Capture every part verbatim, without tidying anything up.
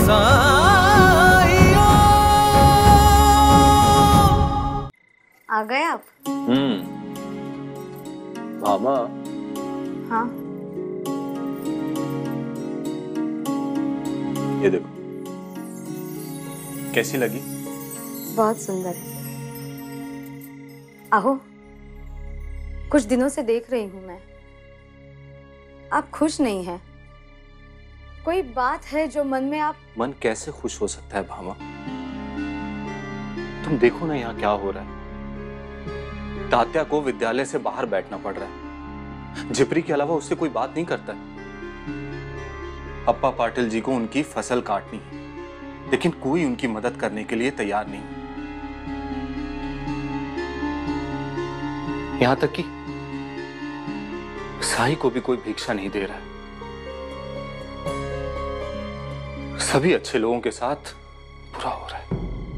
आ गए आप? हम्म। भामा। हाँ। ये देखो, कैसी लगी? बहुत सुंदर है। आहो, कुछ दिनों से देख रही हूं मैं, आप खुश नहीं हैं। कोई बात है जो मन में आप... मन कैसे खुश हो सकता है भामा? तुम देखो ना यहाँ क्या हो रहा है। तात्या को विद्यालय से बाहर बैठना पड़ रहा है। जिपरी के अलावा उससे कोई बात नहीं करता है। अप्पा पाटिल जी को उनकी फसल काटनी है, लेकिन कोई उनकी मदद करने के लिए तैयार नहीं। यहां तक कि साई को भी कोई भिक्षा नहीं दे रहा है। सभी अच्छे लोगों के साथ बुरा हो रहा है।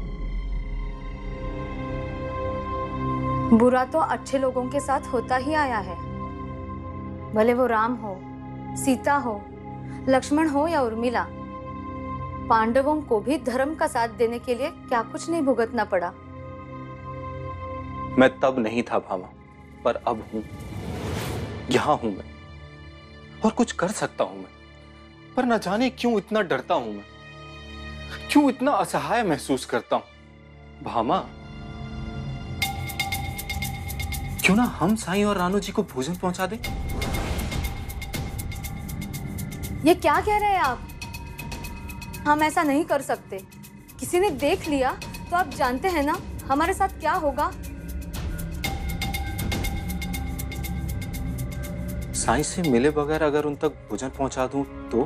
बुरा तो अच्छे लोगों के साथ होता ही आया है, भले वो राम हो, सीता हो, लक्ष्मण हो या उर्मिला। पांडवों को भी धर्म का साथ देने के लिए क्या कुछ नहीं भुगतना पड़ा। मैं तब नहीं था भामा, पर अब हूं। यहां हूं मैं और कुछ कर सकता हूं मैं, पर न जाने क्यों इतना डरता हूं मैं, क्यों इतना असहाय महसूस करता हूं। भामा, क्यों ना हम साईं और रानो जी को भोजन पहुंचा दें? ये क्या कह रहे हैं आप? हम ऐसा नहीं कर सकते। किसी ने देख लिया तो आप जानते हैं ना हमारे साथ क्या होगा। साईं से मिले बगैर अगर उन तक भोजन पहुंचा दूं तो?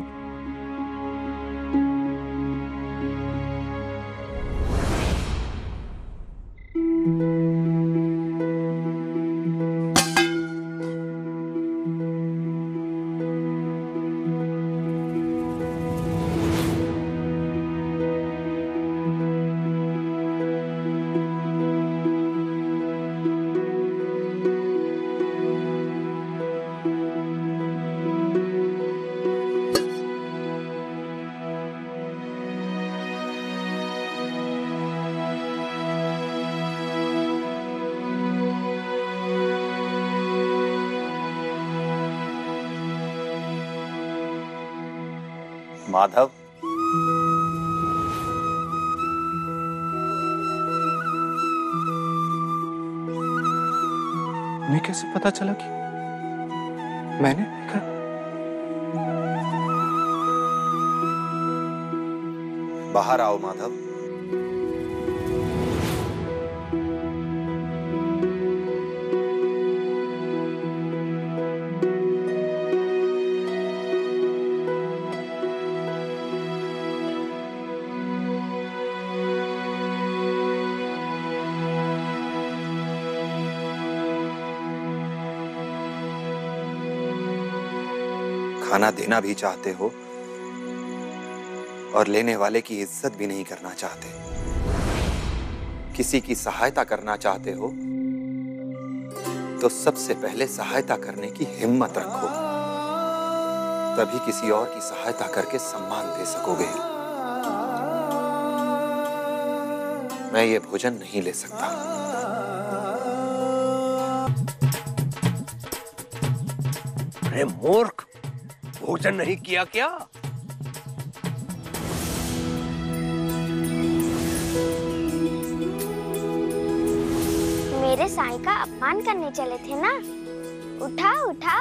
माधव, उन्हें कैसे पता चला कि मैंने देखा? बाहर आओ माधव। खाना देना भी चाहते हो और लेने वाले की इज्जत भी नहीं करना चाहते। किसी की सहायता करना चाहते हो तो सबसे पहले सहायता करने की हिम्मत रखो, तभी किसी और की सहायता करके सम्मान दे सकोगे। मैं ये भोजन नहीं ले सकता। अरे मूर्ख, भोजन नहीं किया क्या? मेरे साईं का अपमान करने चले थे ना, उठाओ उठाओ।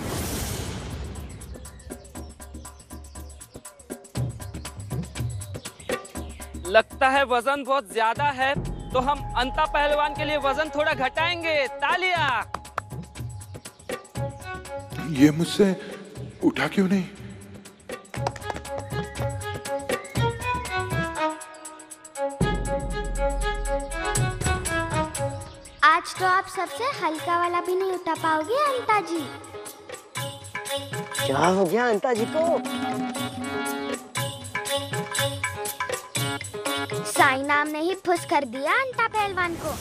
लगता है वजन बहुत ज्यादा है, तो हम अंता पहलवान के लिए वजन थोड़ा घटाएंगे। तालियां। ये मुझसे उठा क्यों नहीं? आज तो आप सबसे हल्का वाला भी नहीं उठा पाओगे अंता जी। क्या हो गया अंता जी को? साईं नाम ने ही फुस कर दिया अंता पहलवान को।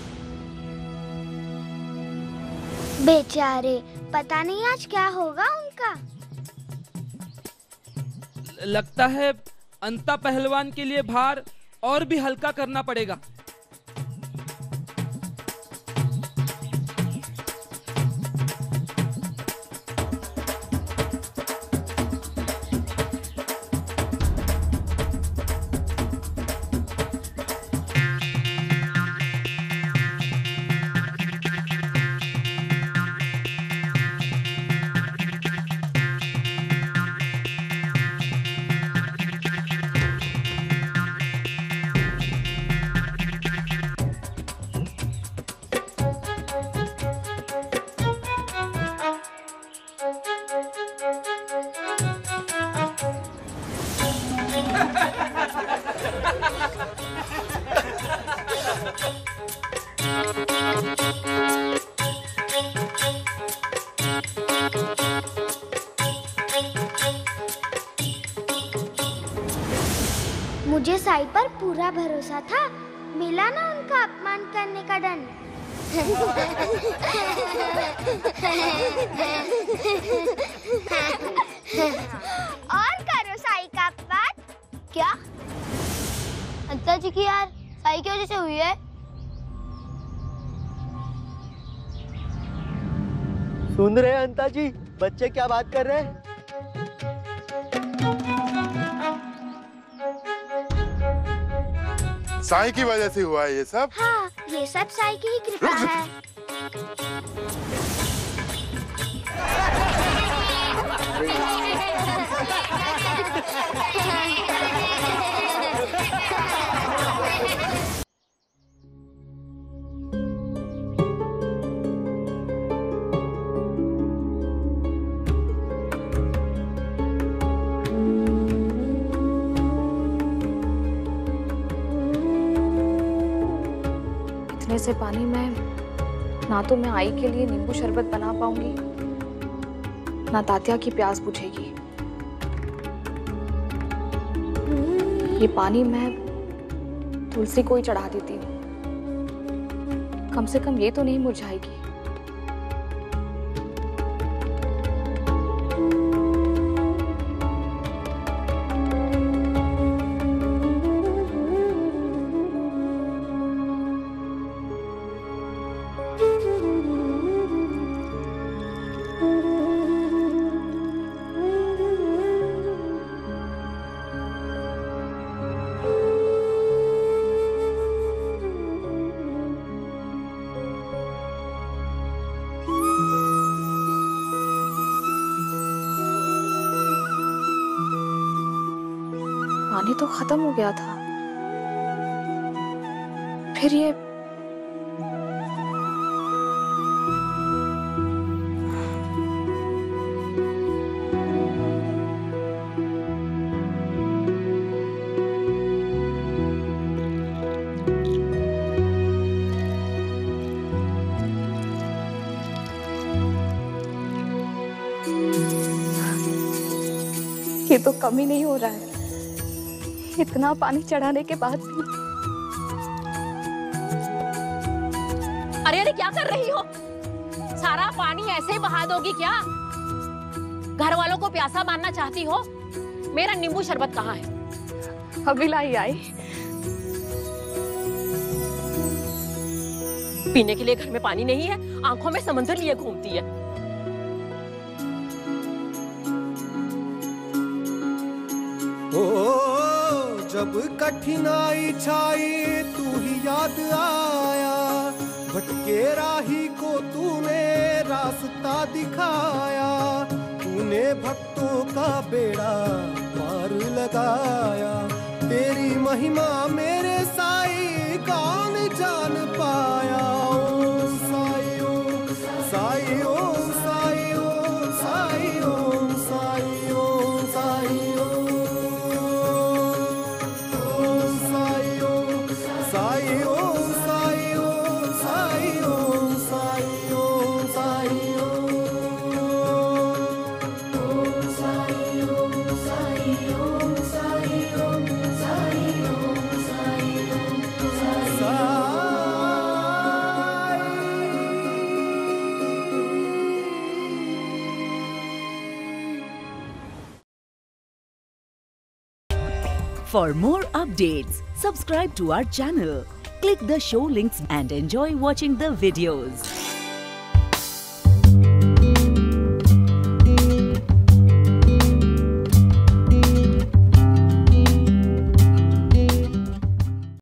बेचारे, पता नहीं आज क्या होगा उनका। लगता है अंता पहलवान के लिए भार और भी हल्का करना पड़ेगा। मुझे साई पर पूरा भरोसा था, मिला ना उनका अपमान करने का दंड। और करो साई का अपमान। क्या अंता जी की यार साई की वजह से हुई है? सुन रहे हैं अंता जी, बच्चे क्या बात कर रहे हैं? साई की वजह से हुआ है ये सब? हाँ, ये सब साई की ही कृपा है। से पानी में ना तो मैं आई के लिए नींबू शरबत बना पाऊंगी, ना तात्या की प्यास बुझेगी। ये पानी मैं तुलसी को ही चढ़ा देती हूँ, कम से कम ये तो नहीं मुरझाएगी। पानी तो खत्म हो गया था, फिर ये ये तो कम ही नहीं हो रहा है, इतना पानी चढ़ाने के बाद भी। अरे अरे क्या कर रही हो? सारा पानी ऐसे ही बहा दोगी क्या? घर वालों को प्यासा मारना चाहती हो? मेरा नींबू शरबत कहाँ है? अभी लाई आई। पीने के लिए घर में पानी नहीं है, आंखों में समंदर लिए घूमती है। ओ जब कठिनाई छाई तू ही याद आया, भटके राही को तूने रास्ता दिखाया, तूने भक्तों का बेड़ा पार लगाया, तेरी महिमा मेरे साई कौन जान पाया। ओम साई ओम साई ओम साई ओम साई ओम साई ओम साई ओम For more updates, subscribe to our channel, click the show links and enjoy watching the videos.